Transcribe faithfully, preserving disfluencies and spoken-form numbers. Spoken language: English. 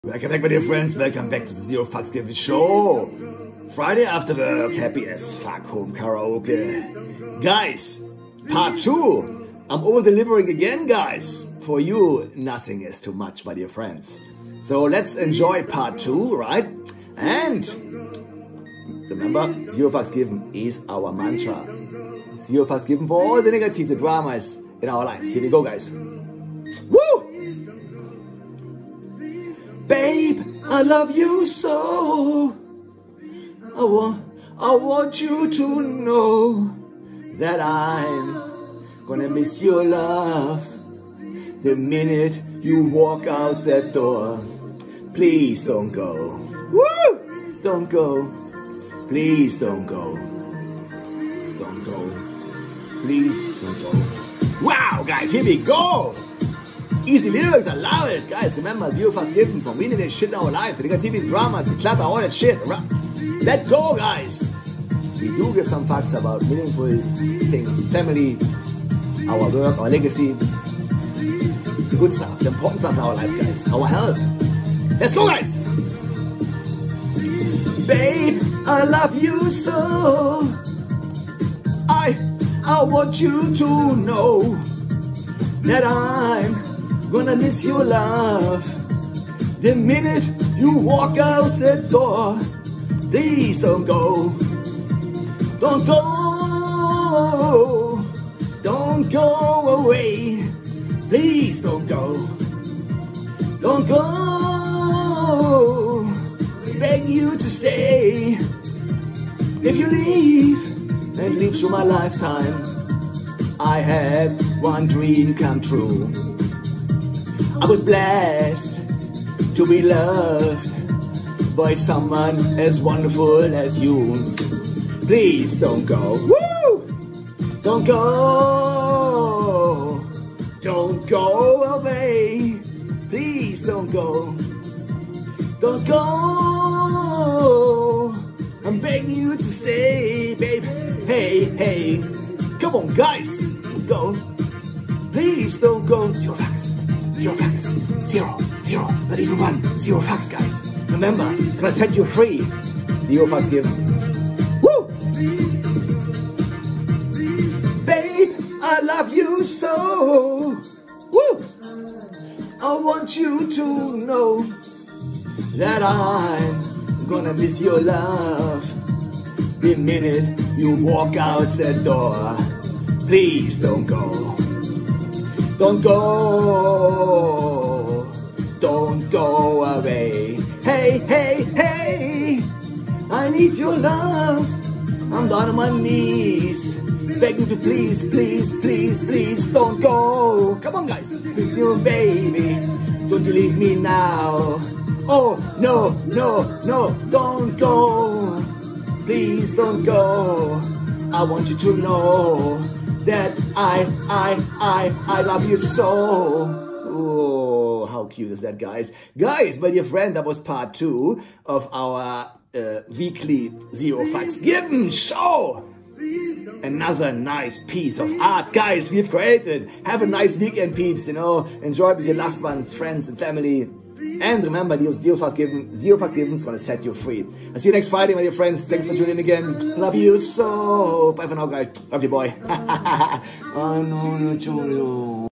Welcome back, my dear friends. Welcome back to the Zero Fucks Given Show. Friday after work, happy as fuck home karaoke. Guys, part two. I'm over delivering again, guys. For you, nothing is too much, my dear friends. So let's enjoy part two, right? And remember, Zero Fucks Given is our mantra. Zero Fucks Given for all the negative, the dramas in our lives. Here we go, guys. Woo! Babe, I love you so. I want, I want you to know that I'm gonna miss your love the minute you walk out that door. Please don't go. Woo! Don't go. Please don't go. Don't go. Please don't go. Wow, guys, here we go. Easy lyrics, I love it. Guys, remember, Zero Fucks Given from winning this shit in our lives. The negativity, dramas, the clutter, all that shit. Let go, guys. We do give some facts about meaningful things. Family, our work, our legacy. The good stuff, the important stuff in our lives, guys. Our health. Let's go, guys. Babe, I love you so. I, I want you to know that I'm gonna miss your love the minute you walk out the door. Please don't go. Don't go. Don't go away. Please don't go. Don't go. I beg you to stay. If you leave and leave through my lifetime, I had one dream come true. I was blessed to be loved by someone as wonderful as you. Please don't go. Woo! Don't go. Don't go away. Please don't go. Don't go. I'm begging you to stay, babe. Hey, hey. Come on, guys. Go. Please don't go. Zero fucks. Zero fucks. Zero. Zero. Not even one. Zero fucks, guys. Remember, it's gonna set you free. Zero Fucks Given. Woo! Babe, I love you so. Woo! I want you to know that I'm gonna miss your love the minute you walk out that door. Please don't go. Don't go. Don't go away. Hey, hey, hey. I need your love. I'm down on my knees, begging to please, please, please, please don't go. Come on, guys. With your baby. Don't you leave me now. Oh, no, no, no. Don't go. Please don't go. I want you to know that I, I, I, I love you so. Oh, how cute is that, guys? Guys, my dear friend, that was part two of our uh, weekly Zero Fucks Given show. Another nice piece of art, guys, we've created. Have a nice weekend, peeps, you know. Enjoy with your loved ones, friends, and family. And remember, Zero Fucks Given, Zero Fucks Given is going to set you free. I'll see you next Friday, my dear friends. Thanks for tuning in again. Love you so. Bye for now, guys. Love you, boy. I know you.